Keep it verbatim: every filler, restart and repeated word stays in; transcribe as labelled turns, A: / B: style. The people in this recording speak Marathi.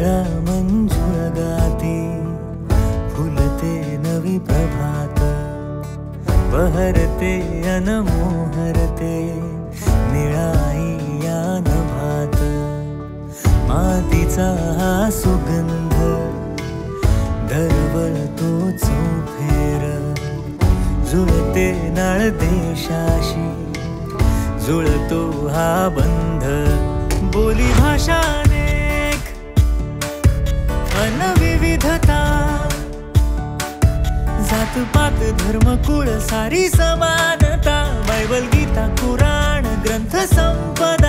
A: निळा मंजुळ गाती फुलते नवी प्रभात बहरते अनमोहरते निळाई या नभात मातीचा हा सुगंध दरवळतो चोफेर जुळते नाळ देशाशी जुळतो हा बंध बोली भाषा अनेक अनविविधता जात पात धर्म कुळ सारी समानता बायबल गीता कुराण ग्रंथ संपदा